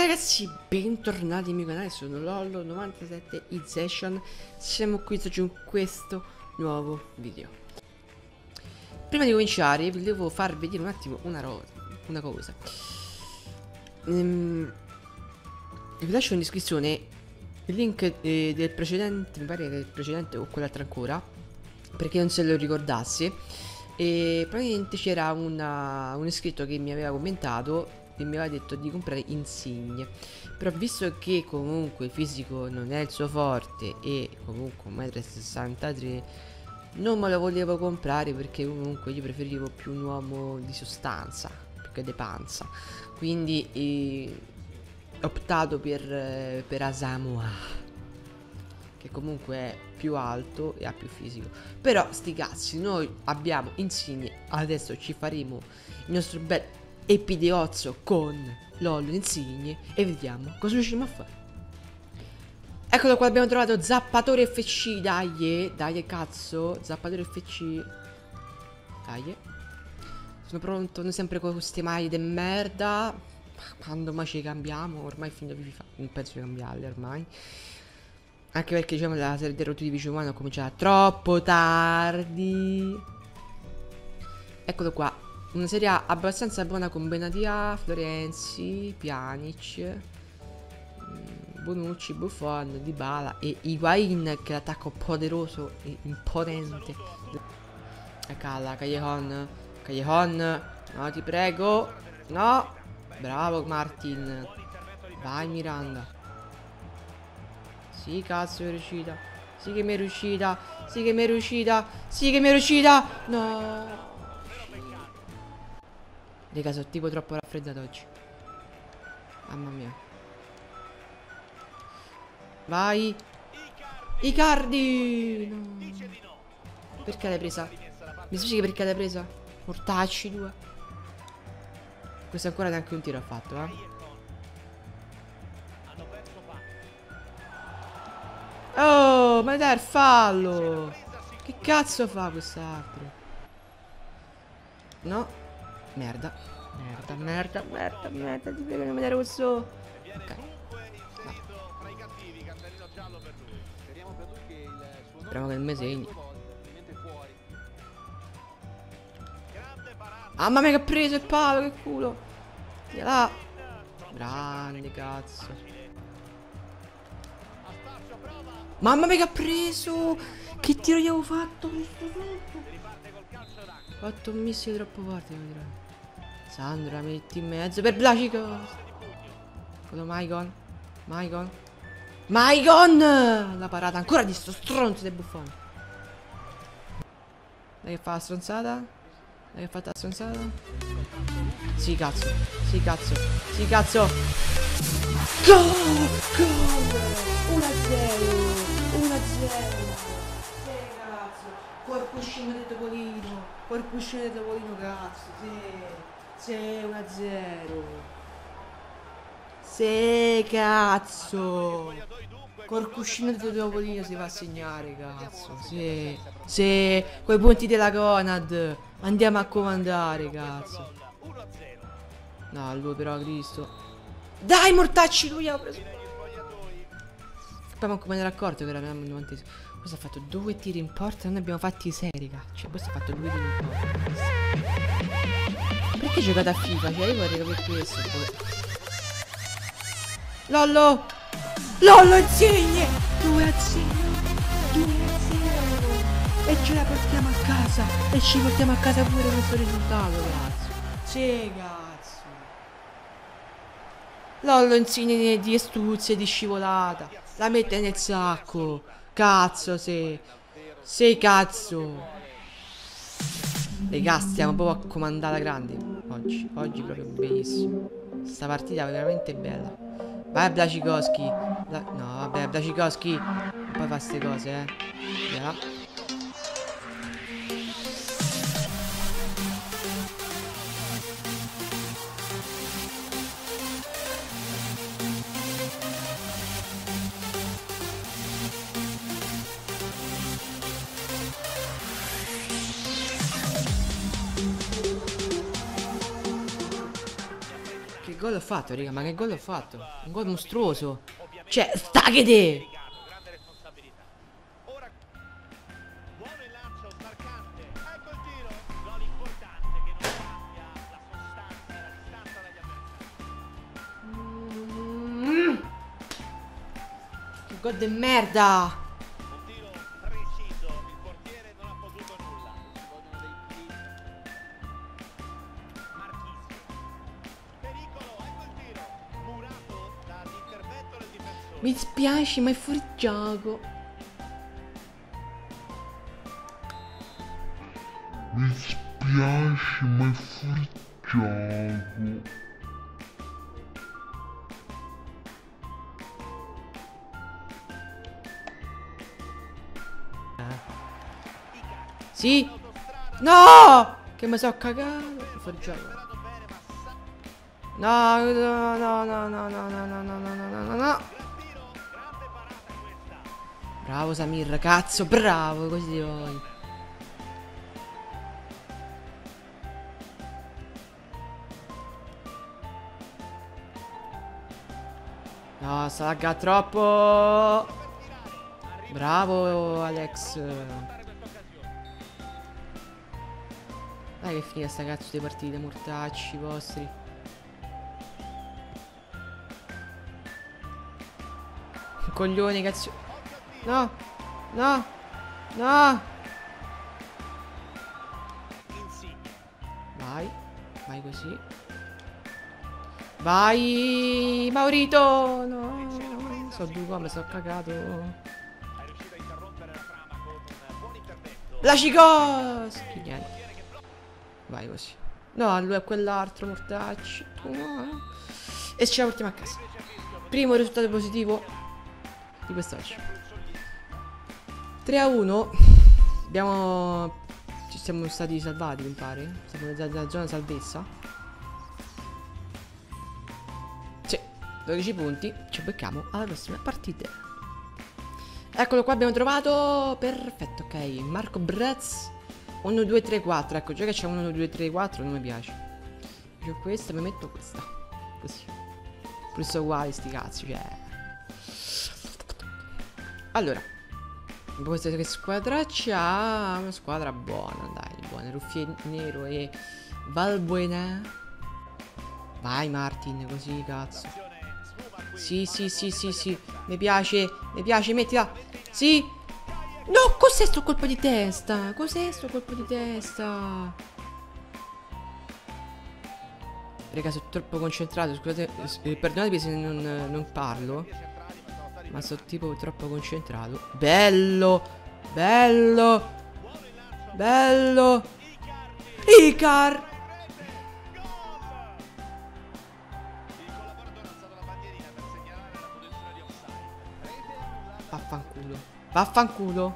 ragazzi, bentornati nel mio canale, sono Lollo97 Ization. Siamo qui oggi con questo nuovo video. Prima di cominciare volevo far vedere un attimo una cosa. Vi lascio in descrizione il link del precedente, mi pare del precedente o quell'altro ancora, perché non se lo ricordassi. E praticamente c'era un iscritto che mi aveva commentato e mi aveva detto di comprare insigne. Però visto che comunque il fisico non è il suo forte e comunque 1,63 m, non me lo volevo comprare perché comunque io preferivo più un uomo di sostanza più che di panza. Quindi ho optato per Asamoah, che comunque è più alto e ha più fisico. Però sti cazzi, noi abbiamo insigne. Adesso ci faremo il nostro bel epideozzo con Lollo insigne e vediamo cosa riusciamo a fare. Eccolo qua, abbiamo trovato Zappatore FC. Dai cazzo, Zappatore FC. Dai. Sono pronto, noi sempre con queste maglie de merda. Quando mai ci cambiamo? Ormai fin da FIFA non penso di cambiarle ormai. Anche perché diciamo la serie dei roti di Vice Umano è cominciata troppo tardi. Eccolo qua. Una serie abbastanza buona con Benatia, Florenzi, Pjanic, Bonucci, Buffon, Dybala e Higuain, che è l'attacco poderoso e imponente. Eccola, Callejon, no ti prego, no, bravo Martin, vai Miranda. Sì cazzo è riuscita, sì che mi è riuscita, sì che mi è riuscita, sì che mi è riuscita, no. Raga, sono tipo troppo raffreddato oggi. Mamma mia. Vai. Icardi. No. Perché l'hai presa? Mi spieghi perché l'hai presa? Mortacci 2. Questo ancora neanche un tiro ha fatto, Oh, ma dai il fallo. Che cazzo fa quest'altro? No. Merda, ti prego non mi dare questo. Ok. Speriamo che il me segni. Mamma mia che ha preso il palo, che culo. Via là. Grande cazzo. Mamma mia che ha preso. Che tiro gli avevo fatto? Ho fatto un missile troppo forte, devo dire. Sandra, metti in mezzo per Blacico. Quello Maicon. La parata ancora di sto stronzo del Buffon. Dai che fa la stronzata. Dai che fa la stronzata. Sì cazzo. Gol. 1-0. Corpuscino del Topolino, cazzo. Sì, 1-0. Sì, cazzo. Corpuscino del Topolino si va a segnare, cazzo. Sì, quei punti della Conad. Andiamo a comandare, cazzo. No, lui però, Cristo. Dai, mortacci, lui ha preso. Poi manco me ne ero accorto che eravamo al 90. Questo ha fatto 2 tiri in porta. Noi abbiamo fatti 6, raga. Cioè questo ha fatto 2 tiri in porta. Perché giocate a FIFA? Cioè io vorrei capire questo. Lollo insigne 2-0. E ce la portiamo a casa. E ci portiamo a casa pure questo risultato, cazzo. Sì, cazzo. Lollo insigne di astuzia e di scivolata. La mette nel sacco. Cazzo, sei cazzo. Raga, stiamo proprio a comandare la grande. Oggi proprio benissimo. Sta partita è veramente bella. Vai Blacikowski. No, vabbè, Blacikowski. Non puoi fare ste cose, Via là. Che gol ho fatto, raga? Ma che gol ho fatto? Un gol mostruoso. Cioè, staghete! Grande responsabilità. Ora buono il lancio smarcante. Ecco il tiro. Gol importante che non cambia la sostanza e la distanza dagli avversari. Che gol de merda! Un tiro preciso, il portiere non ha potuto nulla. Con dei tiri. Marchisio. Pericolo, ecco il tiro. Murato dall'intervento del difensore. Mi dispiace, ma è fuori gioco. Mi spiace, ma è fuori gioco. Sì? No! Che mi sono cagato. Fuori gioco. No, no, no, no, no, no, no, no, no, no, no, no, no. Bravo Samir, cazzo, bravo, così ti voglio. No, salga troppo. Bravo Alex. Dai che finita sta cazzo di partite, mortacci vostri. Coglioni, cazzo. No, no, no. Vai, vai così. Vai, Maurito. No, so due come sono cagato. È riuscito a interrompere la trama con un buon intervento. La Cicoschi, niente. Vai così. No, lui è quell'altro, mortacci. No. E ci portiamo a casa. Primo risultato positivo di quest'oggi. 3-1. Ci siamo stati salvati, mi pare. Siamo nella zona salvezza. Sì, 12 punti. Ci becchiamo alla prossima partita. Eccolo qua, abbiamo trovato. Perfetto, ok. Marco Brez 1, 2, 3, 4. Ecco, già che c'è 1, 2, 3, 4 non mi piace. Io questa, mi metto questa. Così. Pure sono uguali sti cazzi, cioè. Allora, questa che squadra c'ha? Una squadra buona, dai, buona. Ruffiero e Valbuena. Vai Martin, così cazzo. Sì, sì, sì, sì, sì. Mi piace, mettila. Sì. No, cos'è sto colpo di testa? Cos'è sto colpo di testa? Raga, sono troppo concentrato, scusate, perdonatemi se non parlo. Ma sono tipo troppo concentrato. Bello! Bello! Bello! Icar! Vaffanculo. Vaffanculo.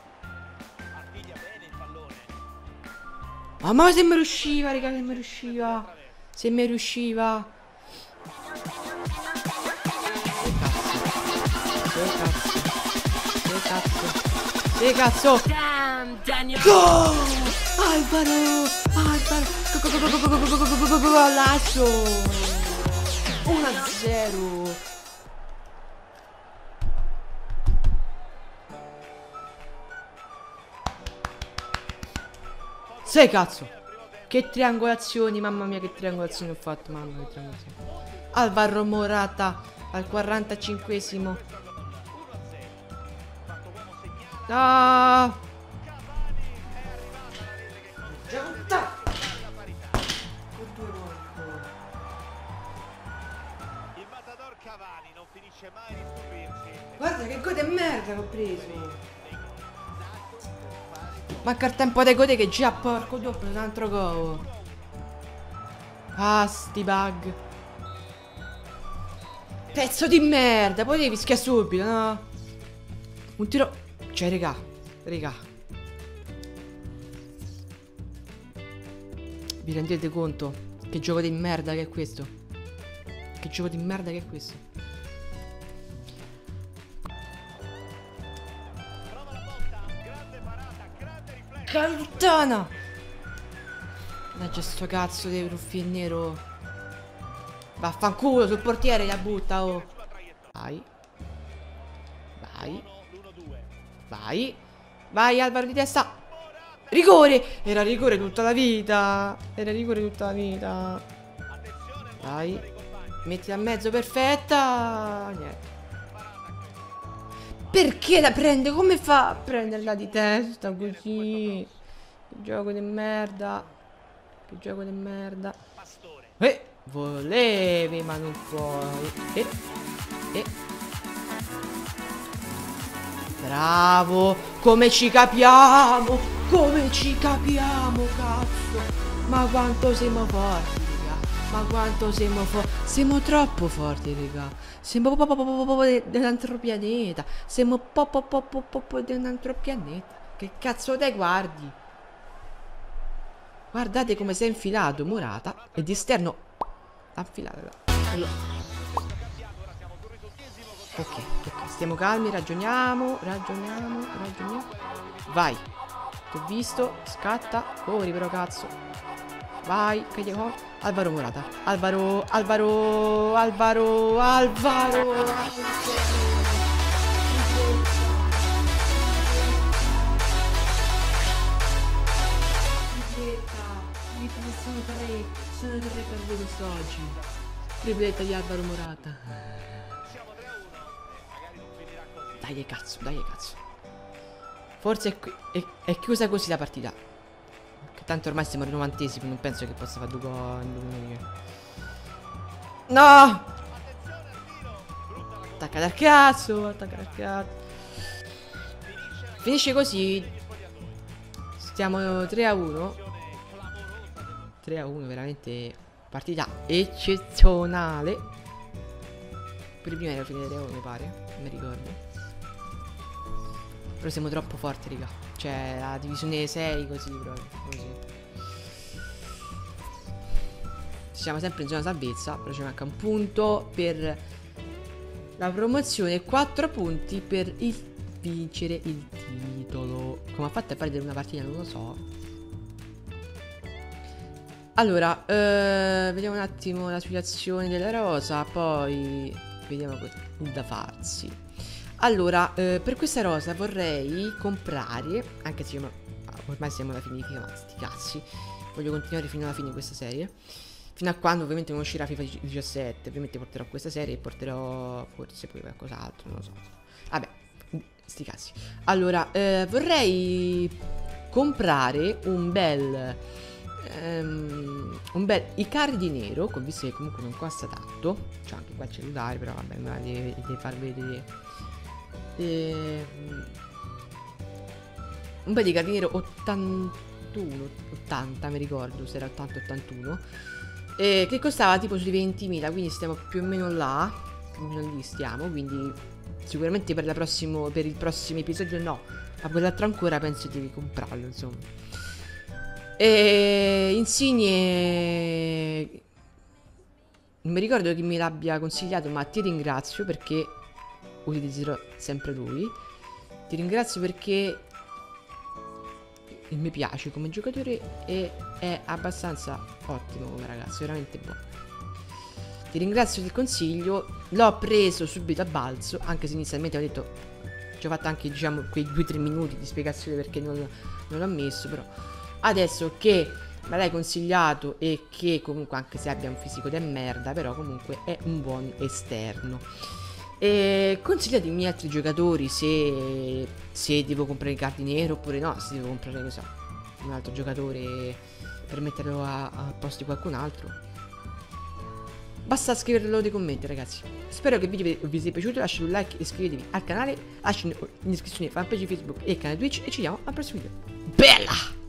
Ma se mi riusciva, raga, se mi riusciva. Se mi riusciva. Che cazzo? Go! Alvaro! Golasso! 1-0. Sei cazzo! Che triangolazioni, mamma mia, che triangolazioni ho fatto, mamma mia, che triangolazioni. Alvaro Morata al 45esimo. Ah! Giunta! Il matador Cavani non finisce mai di stupirsi. Guarda che gol di merda che ho preso. Manca il tempo dei gode che già porco doppio un altro gol. Ah, sti bug. Pezzo di merda, poi devi fischiare subito, no? Un tiro. Cioè, raga. Vi rendete conto? Che gioco di merda che è questo? Che gioco di merda che è questo? Prova la botta, grande parata, grande riflesso. Cantana! Mannaggia sto cazzo di Ruffiero. Vaffanculo, sul portiere la butta, oh. Vai. Vai. Vai. Vai, Alvaro di testa. Rigore! Era rigore tutta la vita. Era rigore tutta la vita. Vai. Metti a mezzo, perfetta. Niente. Perché la prende? Come fa a prenderla di testa così? Che gioco di merda. Che gioco di merda. Volevi ma non puoi. Bravo. Come ci capiamo. Come ci capiamo, cazzo. Ma quanto siamo forti, raga. Ma quanto siamo forti. Siamo troppo forti, raga. Siamo dell'altro pianeta. Siamo dell'altro pianeta. Che cazzo te guardi? Guardate come si è infilato Morata. E di esterno l'ha infilata. Ok, stiamo calmi, ragioniamo. Vai. Ti ho visto, scatta. Corri però, cazzo. Vai, che gli ho. Alvaro Morata. Alvaro. Sono tre per voi quest'oggi. Tripletta di Alvaro Morata. Dai cazzo. Forse è chiusa così la partita. Che tanto ormai siamo al 90esimo. Non penso che possa fare due gol. No! Attacca dal cazzo. Finisce così. Stiamo 3-1. 3-1, veramente partita eccezionale. Per prima era finita 3-1, mi pare. Non mi ricordo. Però siamo troppo forti, raga. Cioè, la divisione 6 così proprio. Così. Siamo sempre in zona salvezza. Però ci manca un punto per la promozione e 4 punti per vincere il titolo. Come ha fatto a perdere una partita non lo so. Allora, vediamo un attimo la situazione della rosa. Poi vediamo il da farsi. Allora, per questa rosa vorrei comprare, anche se ormai siamo alla fine di FIFA, ma sti cazzi, voglio continuare fino alla fine di questa serie. Fino a quando ovviamente non uscirà FIFA 17. Ovviamente porterò questa serie e porterò forse poi qualcos'altro, non lo so. Vabbè, sti cazzi. Allora, vorrei comprare un bel Icardi nero, visto che comunque non costa tanto. C'è anche qua il cellulare, però vabbè, ma deve far vedere. Un bel Icardi nero 81, 80 mi ricordo, se era 80-81, che costava tipo sui 20.000, quindi stiamo più o meno là, più o meno lì stiamo, quindi sicuramente per il prossimo episodio no, ma quell'altro ancora penso devi comprarlo, insomma. E insigne non mi ricordo chi me l'abbia consigliato, ma ti ringrazio perché utilizzerò sempre lui. Ti ringrazio perché mi piace come giocatore e è abbastanza ottimo come ragazzo, veramente buono. Ti ringrazio del consiglio, l'ho preso subito a balzo, anche se inizialmente ho detto, ci ho fatto anche diciamo quei 2-3 minuti di spiegazione perché non l'ho messo, però adesso che me l'hai consigliato e che comunque anche se abbia un fisico de merda, però comunque è un buon esterno. E consigliatemi altri giocatori se devo comprare Icardi nero oppure no, se devo comprare, ne so, un altro giocatore per metterlo a posto di qualcun altro. Basta scriverlo nei commenti, ragazzi. Spero che il video vi sia piaciuto, lasciate un like e iscrivetevi al canale, lasciate in descrizione fanpage Facebook e canale Twitch e ci vediamo al prossimo video. Bella!